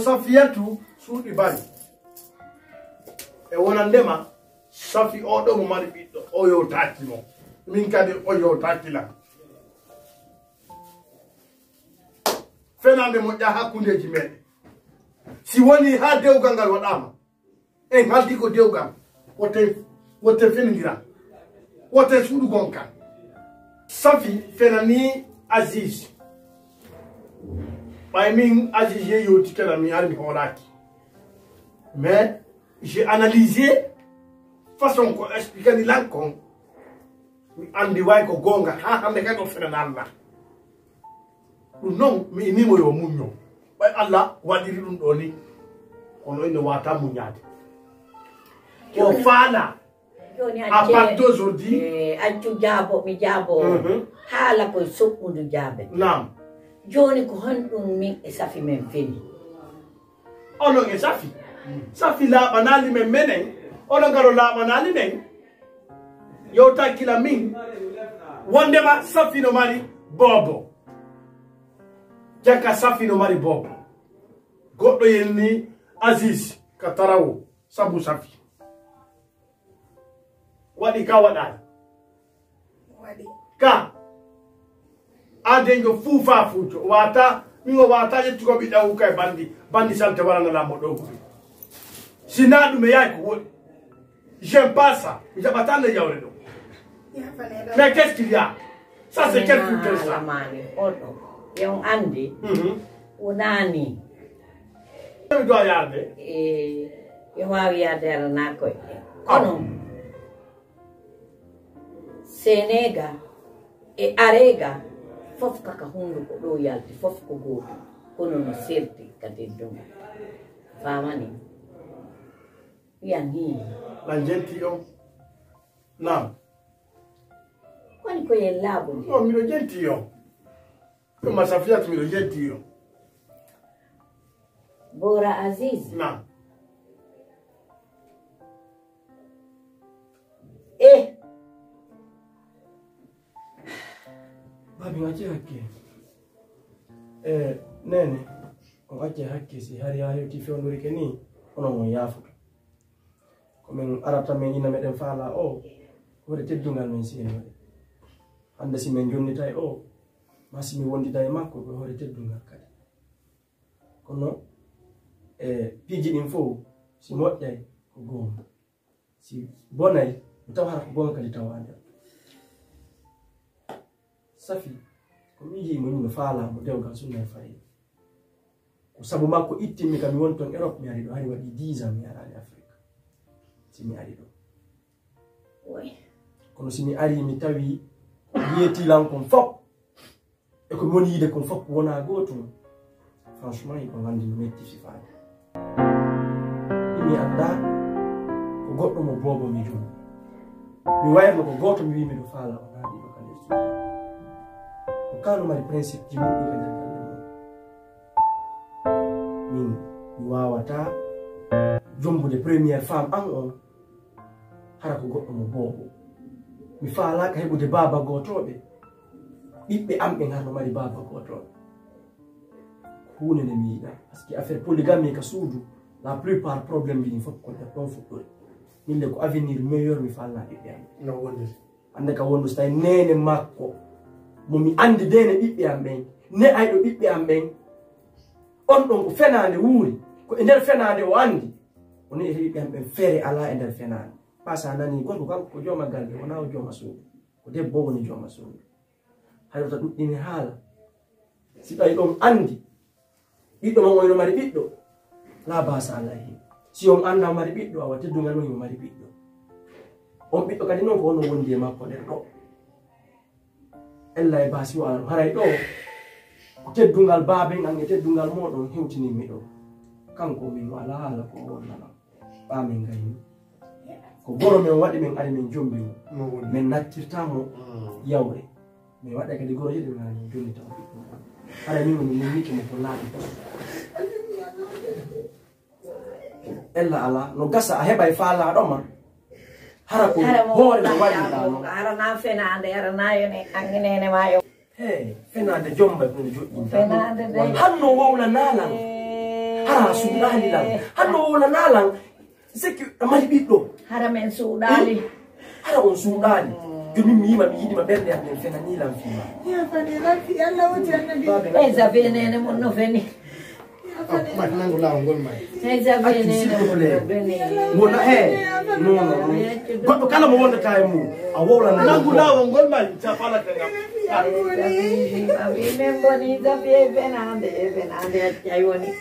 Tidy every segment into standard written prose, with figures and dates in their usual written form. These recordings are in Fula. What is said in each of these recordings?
safiyatu suudi bari e wonandema safi oɗo mo mari ɓiɗɗo o yewtaki mo min kadi o yewtaki la fenande moƴƴa hakkundeji meɗen si woni ha dewgal ngal waɗama en haldi ko dewgal wotte fenidira wotte suuɗu gonka safi fenani Aziz ɓay min Aziz ye yewti kala mi ari mi hoolaki mais j'ai analysé façon ko expliquer lankon mi andi way ko gonga ha hande kay do fenana Allah ɗum noon mi inimo yo muñño ɓay Allah waɗiri ɗum ɗo ni kono ene wata muñade o faala à partir d'aujourd'hui accu jaabo mi jaabo haala koye soɓɓudu jaabe nam joni ko honɗum min e safi men feni onon e safi laaɓanali men menen onon garo laaɓanali men yewta kila min wondema safi no mari bobo jakka safi no mari bobo goɗɗo yenni Aziz ka tarawo sabu safi waɗi ka waɗani ka adejo fuufa fuuto wata min o wata ƴettugo ɓiɗɗa hukka e bandi salte waranalamo ɗo guri sina ɗum e yahay ko woɗi j'aime pas ça mi jaɓata nde jawre ɗo mais qu'est ce qu'il y a ça c'est quel fouteur ça oɗo yon andi wonani mi dowa yarde yo wawi yarde arana koye kono senega e arega fof kaka hunde ko ɗo yalti fof ko goto kono no serti kadi donga famani wiyan hi la jenti on nam koni koye laaɓo no miɗo jenti on ɗuma safiyatu miɗo jenti on Bora Aziz nam babi ngacce hakke nene o acce hakke si hari ha hewti fewndori ke ni onon on yaafuto komin arata men ina meɗen faala o wode teddungal men sini waɗi hande si min jonnita e o ma si mi wondita e makko ko hoore teddungal kadi kono piiji ɗin fof si moƴƴay ko gonga si bonay mi tawa hara ko gonga kadi tawa nder safi ko miiji mo yimɓe faalamo dewgal sunna e fayi ko sabu makko ittinmi kam mi woni toon Europe mi ari ɗo hari waɗi 10 ans mi arani Afrique si mi ari ɗo kono si mi ari mi tawi yetilankon fof e ko woni yiide kon fof wona gotum franchement ko gandi mi metti sifaade mi anda ko goɗɗo mo bobo mi joni mi wayno ko goto mi wi miɗo faala o naɗi ɗo kande suudu ko kano mari principe ji muɗɗi e nder galle mon min mi wawata jombude première femme an on hara ko goɗɗo mo bobo mi faalaka heɓude baba gotoɓe ɓiɓɓe am ɓe garno mari baba gotoɓe hunde nde mi yiɗa par ce que affaire polygamie ka suudu la plupart probléme mbiɗin fof ko ɗon fuɗɗori minde ko avenir meilleur mi falna ɓiɓɓe am no wonde hande ka wondu so tawi nene makko momi andi dene ɓiɓɓe am ɓen ne ayɗo ɓiɓɓe am ɓen on ɗon ko fenade wuuri ko e nder fenade o andi o ne ete ɓiɓɓe am ɓen feere ala e nder fenade pasa nani gonko kanko ko jooma galle wona o jooma suudu ko debbo woni jooma suudu haydota ɗuɗɗini haala si tawi ɗon andi ɓiɗɗo mon oyno mari ɓiɗɗo la basa alayhi si on anda mari ɓiɗɗo awa teddungal mon yo mari ɓiɗɗo on ɓiɗɗo kadi noon ko ono wondi e makko nder ɗo ella e basi o ala haray ɗo ko teddungal baaben an e teddungal moɗon hewtinimi ɗo kanko min wala haala ko wonnanam ɓamin gayni ko goro men waɗi min ari min jombi mo min nattirtamo yawre min waɗa kadi goro yiɗi min ari min jonni taw ɓiɗɗo haray min woni min wiki mo ko laaɓi ella ala no gasa a heɓa e faalaɗoma hara ko hoore no waɗiɗano arana fenade arana yone anginene ma yo he fenade jomba kono joƴƴinta hanno wowlanalan hara suudali lan hanno wolanalan seki amali ɓiɗɗo hara men suudali hara on suudali joni mi yima mi yiɗima ɓerde am ɗen fenanilan fima e jabe nene mon no feni nangu lawol ngol may e jabe nene mon no feni wona non goɗɗo kala mo wondata e mum a wowlana nangu lawol ngol may sa falata ngam men boni jabe benande ay woni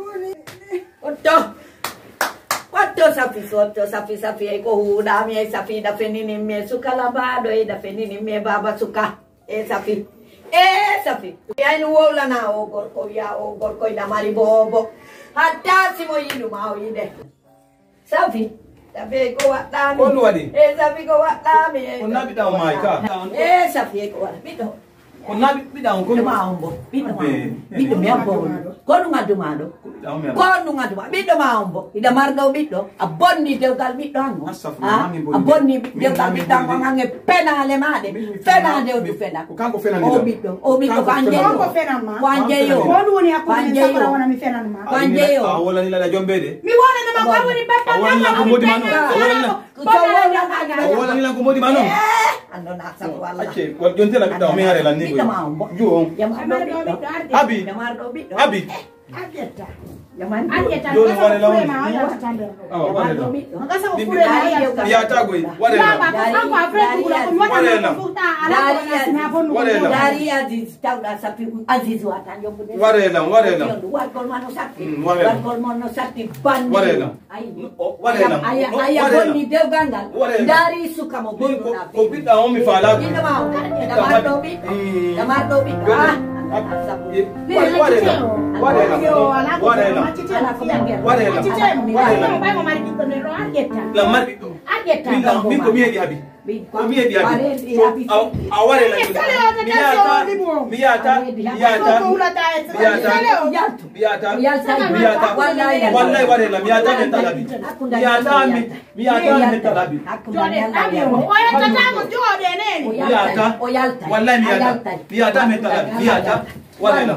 Otto safi e ko huuɗa mi e safi da fenini mi sukala baɗo e da fenini mi baba suka e safi ayno wowlana o gorko wiya o gorko ina mari bobo hatta simo yiɗuma o yiɗe safi safi ko waɗɗami on waɗi e safi ko waɗɗami on naɓiɗa o mayi ka e safi e ko waɗa ɓiɗɗo on naɓiɗa on ko ma on bo ɓiɗɗo mi abbo ko ɗum addumaɗo ko ɗum adduma ɓiɗɗo ma on bo ida marɗo ɓiɗɗo a bonni dewgal ɓiɗɗo hanno a bonni dewgal ɓiɗɗo hanno hange penale maɗe fenade o du fena kanko fenani o ɓiɗɗo ko anjeyo ko anjeyo a wolanilala jombede mi wolanama ko woni bappa a wolanilan ko modi ma noon a wolanilan ko modi ma noon andona sabu walla acce wal jontela ɓiɗɗa o mi harelan ni ɓiɗɗo ma on bo ju on abi abi joni warela on yatagoy dari Aziz tawɗa sappi Aziz wata jombude warelam wargol ma no satti wargol mon no satti bandi warelam aya bonni dewgal ngal dari suka mo bonnuɗa ko ɓiɗɗa on mi faala ɓiɗɗo ma o damarɗo ɓiɗɗo min ko mi heeɗi habi ko mi heeɗi habi a warela mi yata wallay warela mi yata men tal habi mi yata men tal habi wallay mi yata men tal habi mi yata warela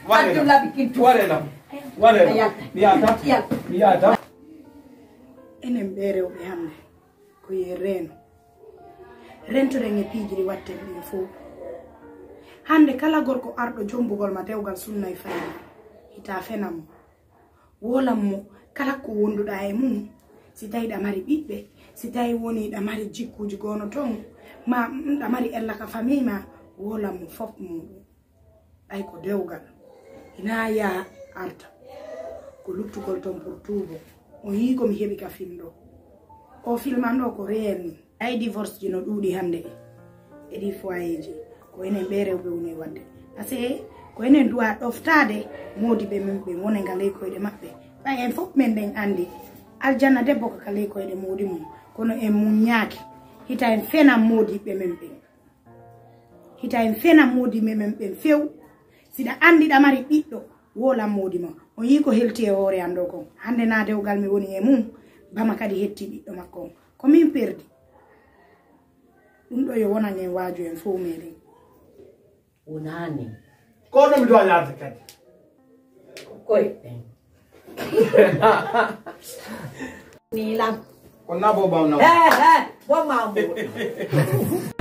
mi yata enen ɓe rewɓe hannde ko ye reeno rentoɗen e piijiri watten ɗin fof hannde kala gorko arɗo jombugol ma dewgal sunna e fayda hita fenan mo wolan mo kala ko wonduɗa e mum si tawi ɗa mari ɓiɓɓe si tawi woni ɗa mari jikkuji gono ton ma ɗa mari ella ka famille ma wolan mo fof muɗum ɗay ko dewgal ina ya arta ko luttugol ton pour tuubo on yii komi heɓi ka film ɗo o filman ɗo ko réel ni ay divorce ji no ɗuuɗi hannde e ɗi foyer ji ko enen ɓe rewɓe woni wadde par ce que ko enen duwa ɗoftade modiɓe men ɓe woni nga leykoyɗe maɓɓe ɓay en fof men ɗen anndi aljanna debbo ko ka leykoyɗe modi mum kono en muñaaki hita en fenan modiɓe men ɓen hita en fenan modiɓe men ɓen few siɗa anndi ɗa mari ɓiɗɗo wolan modi ma on yii ko helti e hoore an ɗo kon hannde na dewgal mi woni e mum bama kadi hetti ɓiɗɗo makko on ko min perdi ɗum ɗo yo wonan en waaju en fof meɗen wonani ko ɗo mi duwa yaade kadi koyɗen ni lam on na bo bawna bo ma